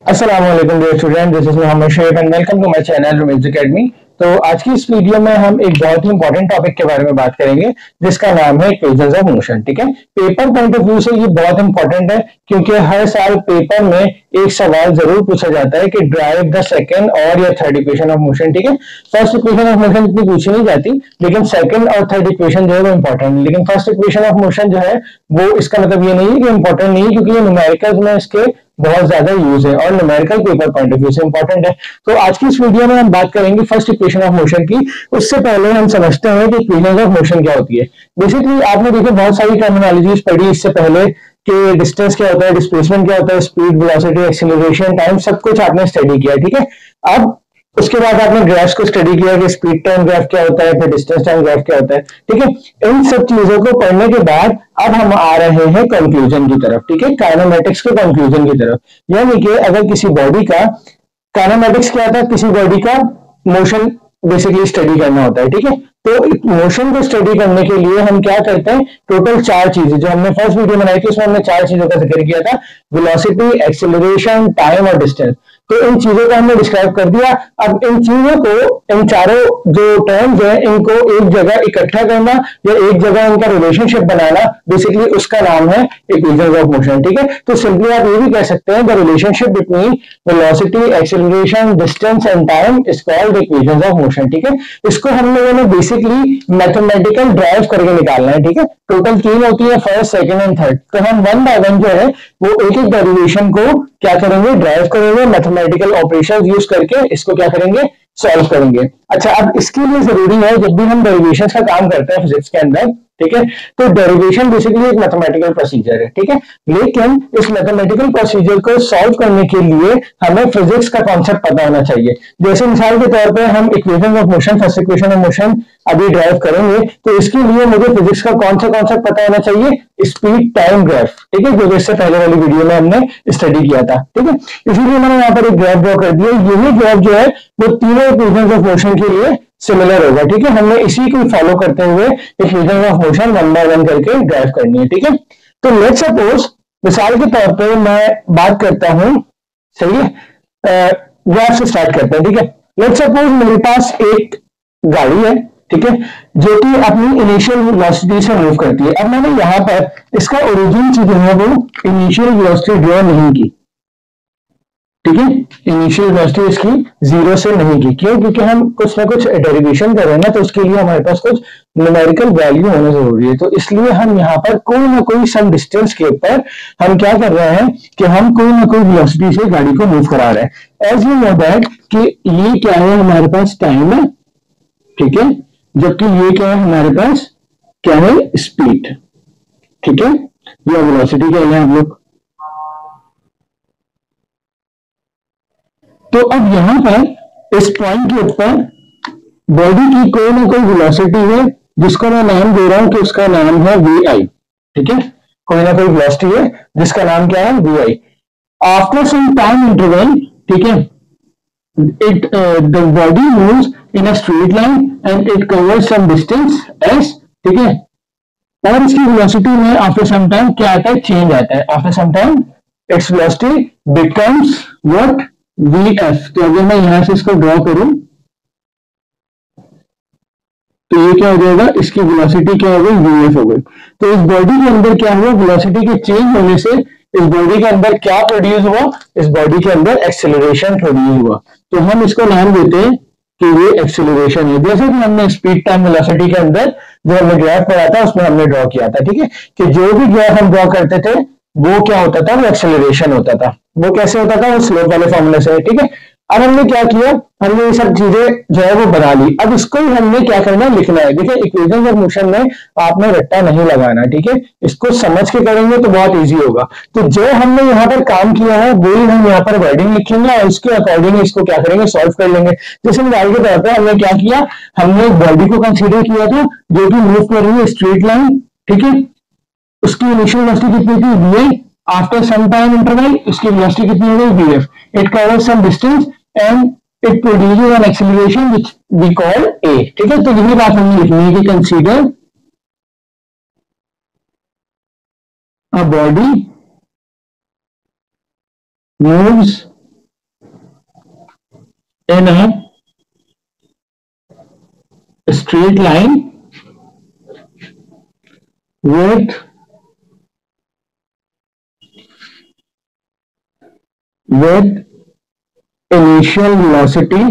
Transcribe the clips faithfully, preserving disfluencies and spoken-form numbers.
अस्सलाम वालेकुम dear student, this is Mohammad Shaikh and welcome to my channel Rumiz academy. तो आज की इस वीडियो में हम एक बहुत ही इंपॉर्टेंट टॉपिक के बारे में बात करेंगे जिसका नाम है इक्वेशंस ऑफ मोशन। ठीक है, पेपर पॉइंट ऑफ व्यू से ये बहुत इंपॉर्टेंट है क्योंकि हर साल पेपर में एक सवाल जरूर पूछा जाता है कि ड्राइव द सेकंड और या थर्ड इक्वेशन ऑफ मोशन। ठीक है, फर्स्ट इक्वेशन ऑफ मोशन इतनी पूछी नहीं जाती, लेकिन सेकंड और थर्ड इक्वेशन जो है वो इंपॉर्टेंट है। लेकिन फर्स्ट इक्वेशन ऑफ मोशन जो है वो इसका मतलब ये नहीं है कि इंपॉर्टेंट नहीं है, क्योंकि ये न्यूमेरिकल्स में इसके बहुत ज्यादा यूज है और numerical paper point of view से इंपॉर्टेंट है। तो आज की इस वीडियो में हम बात करेंगे फर्स्ट इक्वेशन ऑफ मोशन की। उससे पहले हम समझते हैं कि इक्वेशन ऑफ मोशन क्या होती है। बेसिकली आपने देखिए बहुत सारी टर्मिनोलॉजीज पढ़ी इससे पहले कि डिस्टेंस क्या होता है, डिस्प्लेसमेंट क्या होता है, स्पीड, वेलोसिटी, एक्सीलरेशन, टाइम, सब कुछ आपने स्टडी किया। ठीक है, अब उसके बाद आपने ग्राफ्स को स्टडी किया कि स्पीड टाइम ग्राफ क्या होता है, फिर डिस्टेंस टाइम ग्राफ क्या होता है। ठीक है, इन सब चीजों को पढ़ने के बाद अब हम आ रहे हैं कंक्लूजन की तरफ। ठीक है, काइनेमेटिक्स के कंक्लूजन की तरफ, यानी कि अगर किसी बॉडी का काइनेमेटिक्स क्या था, किसी बॉडी का मोशन बेसिकली स्टडी करना होता है। ठीक है, तो मोशन को स्टडी करने के लिए हम क्या करते हैं, टोटल चार चीजें जो हमने फर्स्ट वीडियो बनाई थी उसमें हमने चार चीजों का जिक्र किया था, वेलोसिटी, एक्सेलरेशन, टाइम और डिस्टेंस। तो इन चीजों को हमने डिस्क्राइब कर दिया। अब इन चीजों को, इन चारों जो टर्म्स हैं, इनको एक जगह इकट्ठा करना या एक जगह इनका रिलेशनशिप बनाना, बेसिकली उसका नाम है इक्वेशंस ऑफ मोशन। ठीक है, तो सिंपली आप ये भी कह सकते हैं the relationship between velocity, acceleration, distance and time is called equations of motion. ठीक है, इसको हम लोगों ने बेसिकली मैथमेटिकल ड्राइव करके निकालना है। ठीक है, टोटल तीन होती है, फर्स्ट, सेकंड एंड थर्ड। तो हम वन बाय वन जो है वो एक एक डेरिवेशन को क्या करेंगे, ड्राइव करेंगे, मैथमेटिकल ऑपरेशंस यूज करके इसको क्या करेंगे, सॉल्व करेंगे। अच्छा, अब इसके लिए जरूरी है जब भी हम डेरिवेशंस का काम करते हैं फिजिक्स के अंदर, ठीक है, तो डेरिवेशन बेसिकली एक मैथमेटिकल प्रोसीजर है। ठीक है, लेकिन इस मैथमेटिकल प्रोसीजर को सॉल्व करने के लिए हमें फिजिक्स का कॉन्सेप्ट पता होना चाहिए। जैसे मिसाल के तौर पे हम equation of motion, first equation of motion अभी ड्राइव करेंगे, तो इसके लिए मुझे फिजिक्स का कौन सा कॉन्सेप्ट पता होना चाहिए, स्पीड टाइम ग्राफ। ठीक है, जो इससे पहले वाली वीडियो में हमने स्टडी किया था। ठीक है, इसीलिए मैंने यहाँ पर एक ग्राफ ड्रॉ कर दिया। यही ग्राफ जो है वो तीनों इक्वेशन ऑफ मोशन के लिए सिमिलर होगा। ठीक है, हमने इसी को फॉलो करते हुए equation of motion one by one करके ड्राइव करनी है। ठीक है, तो लेट्स सपोज मिसाल के तौर पे मैं बात करता हूं, सही है, ग्राफ से स्टार्ट करते हैं। ठीक है, लेट्स सपोज मेरे पास एक गाड़ी है, ठीक है, जो कि अपनी इनिशियल वेलोसिटी से मूव करती है। अब मैंने यहां पर इसका ओरिजिन जो है वो इनिशियल वेलोसिटी ड्रॉ नहीं की। ठीक है, इनिशियल वेलोसिटी इसकी जीरो से नहीं की। क्यों? क्योंकि हम कुछ ना कुछ डेरिवेशन कर रहे हैं ना, तो उसके लिए हमारे पास कुछ न्यूमेरिकल वैल्यू होना जरूरी है। तो इसलिए हम यहाँ पर कोई ना कोई सम डिस्टेंस के ऊपर हम क्या कर रहे हैं कि हम कोई ना कोई वेलोसिटी से गाड़ी को मूव करा रहे हैं। एज यू नो दैट कि ये क्या है, हमारे पास टाइम है, ठीक है, जबकि ये क्या है, हमारे पास क्या है, स्पीड। ठीक है, या वेलोसिटी क्या है हम लोग। तो अब यहां पर इस पॉइंट के ऊपर बॉडी की कोई ना कोई वेलोसिटी है जिसको मैं नाम दे रहा हूं कि उसका नाम है वी आई। ठीक है, कोई ना कोई वेलोसिटी है जिसका नाम क्या है, V I. After some time interval, ठीक है, it uh, the body moves in a straight line and it covers some distance s। ठीक है, और इसकी वेलोसिटी में आफ्टर सम टाइम क्या आता है, चेंज आता है। After some time its velocity becomes what, vf। तो अगर मैं यहां से इसको ड्रॉ करूं तो ये क्या हो जाएगा, इसकी वेलोसिटी क्या हो गई, vf हो गई। तो इस बॉडी के अंदर क्या हुआ, वेलोसिटी के चेंज होने से इस बॉडी के अंदर क्या प्रोड्यूस हुआ, इस बॉडी के अंदर एक्सेलरेशन प्रोड्यूस हुआ। तो हम इसको नाम देते हैं कि ये एक्सेलरेशन है। जैसे कि हमने स्पीड टाइम वेलोसिटी के अंदर जो हमने ग्राफ पढ़ा था उसमें हमने ड्रॉ किया था। ठीक है, कि जो भी ग्राफ हम ड्रॉ करते थे वो क्या होता था, वो एक्सेलरेशन होता था। वो कैसे होता था, वो स्लोप वाले फॉर्मूले से। ठीक है, अब हमने क्या किया, हमने ये सब चीजें जो है वो बना ली। अब इसको ही हमने क्या करना है, लिखना है। देखिए, इक्वेशन ऑफ मोशन में आपने रट्टा नहीं लगाना। ठीक है, इसको समझ के करेंगे तो बहुत इजी होगा। तो जो हमने यहाँ पर काम किया है वही हम यहाँ पर वर्डिंग लिखेंगे और उसके अकॉर्डिंग इसको क्या करेंगे, सॉल्व कर लेंगे। जैसे मिसाल के तौर पर हमने क्या किया, हमने एक बॉडी को कंसीडर किया था जो कि मूव कर रही है स्ट्रेट लाइन। ठीक है, उसकी इनिशियल वेलोसिटी कितनी थी, V. After some time interval उसकी वेलोसिटी कितनी हो गई, vf। It covers some distance and it produces an acceleration which we call a। ठीक है, तो यही बात हमने लिखनी है कि consider a body moves in a straight line with with initial velocity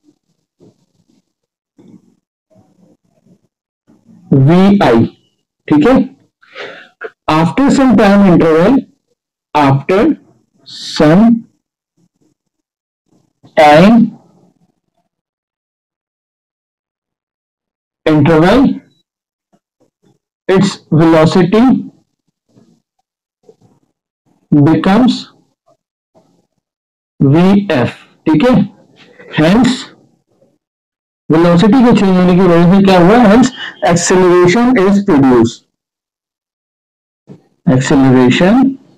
vi, ठीक है, after some time interval, after some time interval, its velocity becomes vf, ठीक है। Hence वेलोसिटी के चेंज होने की वजह से क्या हुआ, hence acceleration is produce, acceleration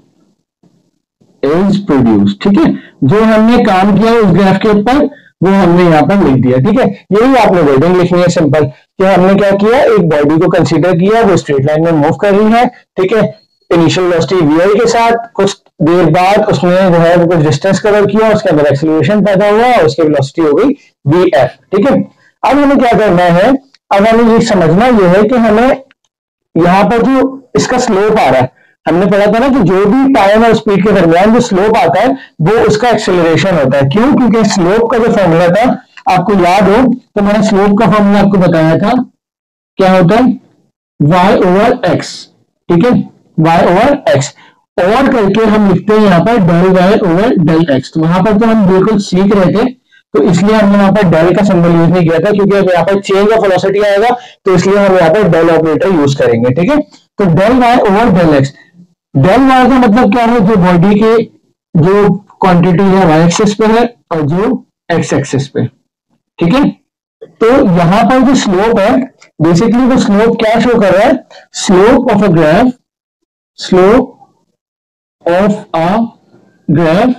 is produce, ठीक है। जो हमने काम किया उस ग्राफ के ऊपर वो हमने यहां पर लिख दिया, ठीक है। यही आपने वर्डिंग लिखनी है सिंपल, कि हमने क्या किया, एक बॉडी को कंसीडर किया, वो स्ट्रेट लाइन में मूव कर रही है, ठीक है, इनिशियल वेलोसिटी वी के साथ, कुछ देर बाद उसने जो है वो कुछ डिस्टेंस कवर किया, उसके अंदर एक्सेलरेशन पैदा हुआ और उसकी वेलोसिटी हो गई वी एफ, ठीक है। अब हमें क्या करना है, अब हमें ये समझना ये है कि हमें यहां पर जो इसका स्लोप आ रहा है, हमने पढ़ा था ना कि जो भी टाइम और स्पीड के दरमियान जो स्लोप आता है वो उसका एक्सेलरेशन होता है। क्यों? क्योंकि स्लोप का जो फॉर्मूला था आपको याद हो तो मैंने स्लोप का फॉर्मूला आपको बताया था, क्या होता है, y ओवर x, ठीक है, y ओवर x, और करके हम लिखते हैं यहाँ पर del Y over del X. तो वहां पर तो हम बिल्कुल सीख रहे थे, तो इसलिए हमने यहाँ पर डेल का सिंबल यूज नहीं किया था, क्योंकि अब यहाँ पर चेंज ऑफ वेलोसिटी आएगा तो इसलिए हम यहाँ पर डेल ऑपरेटर यूज करेंगे, ठीक है। तो del Y over del X, del Y का मतलब क्या है, जो बॉडी के जो क्वांटिटी है वाई एक्सिस पे है और जो एक्स एक्सिस पे, ठीक है। तो यहां पर जो स्लोप है, बेसिकली वो स्लोप क्या शो कर रहा है, slope of a graph, slope of a graph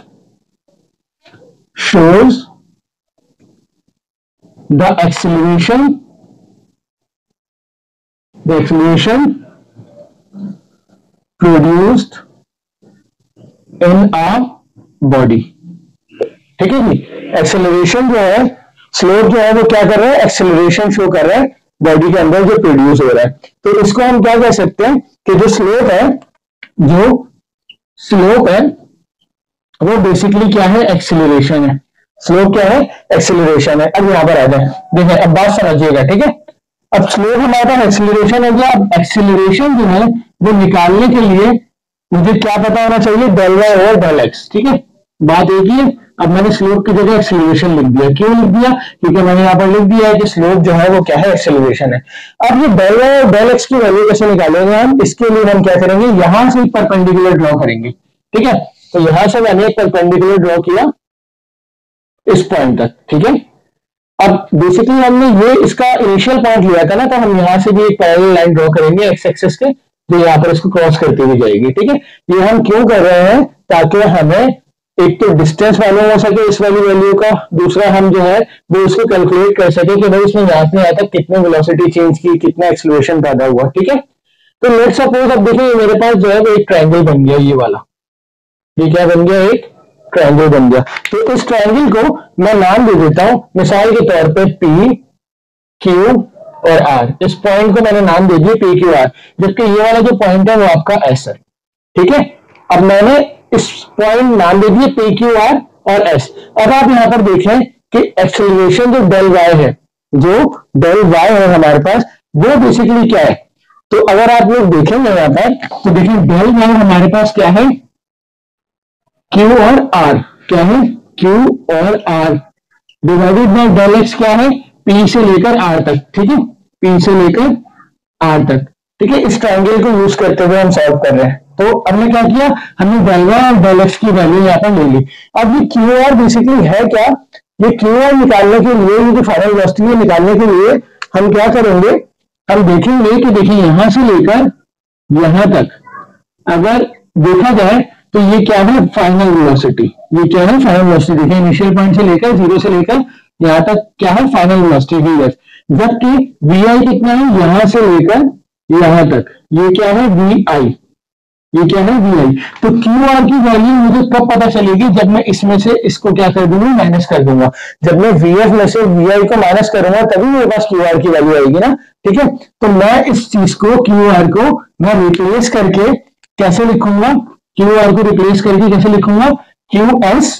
shows the acceleration the acceleration produced in a body, ठीक है जी। एक्सेलरेशन जो है, स्लोप जो है वो क्या कर रहा है, एक्सेलरेशन शो कर रहा है बॉडी के अंदर जो प्रोड्यूस हो रहा है। तो इसको हम क्या कह सकते हैं कि जो स्लोप है, जो स्लोप है वो बेसिकली क्या है, एक्सेलरेशन है। स्लोप क्या है, एक्सेलरेशन है। अब यहां पर आ जाए, देखें अब बात समझिएगा, ठीक है। अब स्लोप हमारे पास एक्सेलरेशन हो गया, अब एक्सेलरेशन जो है वो निकालने के लिए मुझे क्या पता होना चाहिए, del Y over del X, ठीक है, बात एक ही है। अब मैंने स्लोप की जगह एक्सेलरेशन लिख दिया, क्यों लिख दिया, क्योंकि मैंने यहाँ पर लिख दिया है कि स्लोप जो है वो क्या है, एक्सेलरेशन है। अब ये डेल वाई और डेल एक्स की वैल्यू कैसे निकालेंगे हम, इसके लिए हम क्या करेंगे, यहां से परपेंडिकुलर ड्रॉ करेंगे, ठीक है। तो यहां से मैंने एक परपेंडिकुलर ड्रॉ किया इस पॉइंट तक, ठीक है। अब बेसिकली हमने ये इसका इनिशियल पॉइंट लिया था ना, तो हम यहां से भी एक पैरेलल लाइन ड्रॉ करेंगे एक्स एक्सिस के, जो यहाँ पर इसको क्रॉस करती हुई जाएगी, ठीक है। ये हम क्यों कर रहे हैं, ताकि हमें एक तो डिस्टेंस मालूम हो सके इस वाली वैल्यू का, दूसरा हम जो है वो उसको कैलकुलेट कर सके कि भाई इसमें यहाँ से यहाँ तक कितने वेलोसिटी चेंज की, कितना एक्सेलरेशन पैदा हुआ, ठीक है। तो लेट सपोज अब देखिए मेरे पास जो है वो एक ट्रायंगल बन गया, ये वाला, ये क्या बन गया, एक ट्रायंगल बन गया। तो इस ट्रायंगल को मैं नाम दे देता हूं मिसाल के तौर पे पी क्यू और आर। इस पॉइंट को मैंने नाम दे दिया पी क्यू आर, जबकि ये वाला जो पॉइंट है वो आपका एस है, ठीक है। अब मैंने इस पॉइंट नाम दे दिए पी क्यू आर और एस। अब आप यहां पर देखें कि एक्सेलरेशन जो डेल वाई है, जो डेल वाई है हमारे पास, वो बेसिकली क्या है। तो अगर आप लोग देखेंगे यहां पर, तो देखिए डेल वाई हमारे पास क्या है, Q और R, क्या है, Q और R divided by del X क्या है, P से लेकर R तक, ठीक है, P से लेकर R तक, ठीक है। इस ट्रायंगल को यूज करते हुए हम सॉल्व कर रहे हैं। तो हमने क्या किया, हमने डेल वाई और डेल एक्स की वैल्यू यहाँ पर ले ली। अब ये Q R बेसिकली है क्या, ये Q R निकालने के लिए, ये जो फाइनल वेलोसिटी है निकालने के लिए हम क्या करेंगे, हम देखेंगे कि देखिए यहां से लेकर यहां तक अगर देखा जाए तो ये क्या है, फाइनल वेलोसिटी, ये क्या है, फाइनल वेलोसिटी। देखिए इनिशियल पॉइंट से लेकर जीरो से लेकर यहां तक क्या है, फाइनल वेलोसिटी वी एफ, जबकि वी आई कितना है, यहां से लेकर यहां तक ये क्या है, वी आई, ये क्या है वी आई। तो क्यू आर की वैल्यू मुझे कब पता चलेगी, जब मैं इसमें से इसको क्या कर दूंगा, माइनस कर दूंगा। जब मैं वी एफ में से वी आई को माइनस करूंगा तभी मेरे पास क्यू आर की वैल्यू आएगी ना, ठीक है। तो मैं इस चीज को क्यू आर को मैं रिप्लेस करके कैसे लिखूंगा, क्यू आर को रिप्लेस करके कैसे लिखूंगा, Q S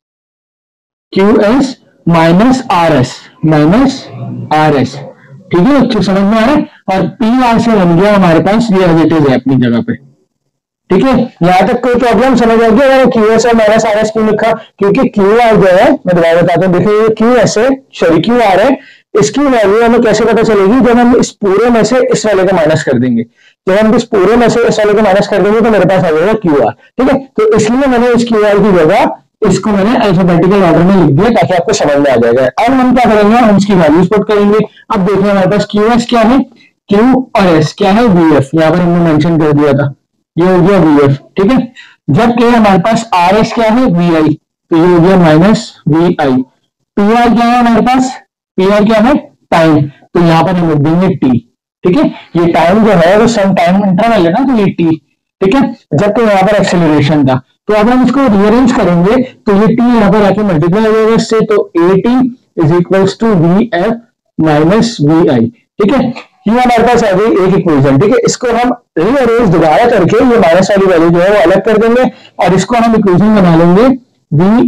Q S minus R S minus R S, ठीक है। अच्छे समझ में आ रहा है। और पी आर से बन गया हमारे पास ये एज इट इज है अपनी जगह पे, ठीक है। यहां तक कोई प्रॉब्लम समझ आ गया। मैंने क्यू एस और माइनस आर एस क्यों लिखा, क्योंकि क्यू आर जो है मैं दोबारा बताता हूँ, देखिए ये क्यू एस है सॉरी क्यू आर है, इसकी वैल्यू हमें कैसे पता चलेगी, जब हम इस पूरे में से इस वाले को माइनस कर देंगे। जब हम इस पूरे में से इस वाले को माइनस कर देंगे तो मेरे पास आ जाएगा क्यू आर, ठीक है। तो इसलिए मैंने इस क्यू आर की जगह इसको मैंने अल्फाबेटिकल ऑर्डर में लिख दिया ताकि आपको समझ में आ जाएगा। अब हम क्या करेंगे, हम इसकी वैल्यूज पुट करेंगे। अब देखिए हमारे पास क्यू एस क्या है, क्यू और एस क्या है, वी एफ, यहाँ पर हमने मेंशन कर दिया था, ये हो गया वी एफ, ठीक है। जबकि हमारे पास आर एस क्या है, वी आई, तो ये हो गया minus V I. P R क्या है हमारे पास, पी आर क्या है, टाइम, तो यहाँ पर हम लिख देंगे टी, ठीक है। ये टाइम जो है वो सम टाइम इंटरवल है ना, तो ये टी, ठीक है। जबकि यहाँ पर एक्सेलरेशन था, तो अब हम इसको रीअरेंज करेंगे तो ये टी यहाँ पर आके मल्टीप्लाई हो जाएगा इससे, तो A T is equals to V F minus V I, ठीक है। ये हमारे पास आ गई एक इक्वेशन, ठीक है। इसको हम रीअरेंज दोबारा करके ये माइनस वाली वैल्यू जो है वो अलग कर देंगे और इसको हम इक्वेशन बना लेंगे v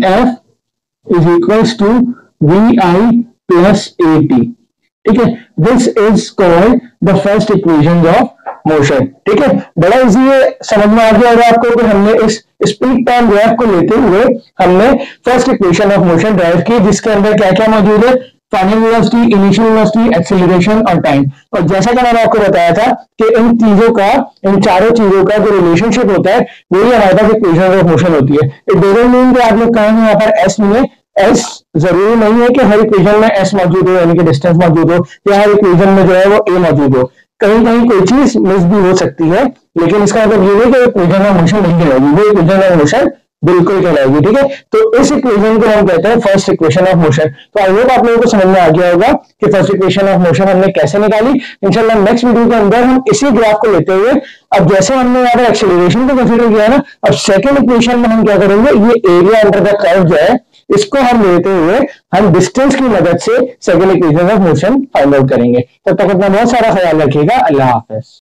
f is equals to v i plus a t, ठीक है। This is called the first equation of motion, ठीक है। बड़ा इजी है, समझ में आ गया होगा आपको कि हमने इस स्पीड टाइम ग्राफ को लेते हुए हमने first equation of motion derive की, जिसके अंदर क्या क्या मौजूद है, final velocity, initial velocity, acceleration और टाइम। और जैसा कि मैंने आपको बताया था कि इन चीजों का, इन चारों चीजों का जो रिलेशनशिप होता है वही हमारे पास इक्वेशन ऑफ मोशन होती है। इट डजंट मीन कि आप लोग कहेंगे यहाँ पर एस मिले, एस जरूरी नहीं है कि हर इक्वेशन में एस मौजूद हो, यानी कि डिस्टेंस मौजूद हो, या हर इक्वेशन में जो है वो ए मौजूद हो। कहीं कहीं कोई चीज मिस भी हो सकती है, लेकिन इसका मतलब ये नहीं कि इक्वेशन ऑफ मोशन नहीं कहलाएगी, वो इक्वेशन ऑफ मोशन बिल्कुल कहलाएगी, ठीक है। तो इस इक्वेशन को हम कहते हैं फर्स्ट इक्वेशन ऑफ मोशन। तो आई होप आप लोगों को समझ में आ गया होगा कि फर्स्ट इक्वेशन ऑफ मोशन हमने कैसे निकाली। इंशाल्लाह नेक्स्ट वीडियो के अंदर हम इसी ग्राफ को लेते हुए, अब जैसे हमने यहाँ पर एक्सेलरेशन को कंसीडर किया ना, अब सेकंड इक्वेशन में हम क्या करेंगे, ये एरिया अंडर द कर्व जो है इसको हम लेते हुए हम डिस्टेंस की मदद से second equation of motion find out करेंगे। तब तक अपना बहुत सारा ख्याल रखिएगा। अल्लाह हाफिज।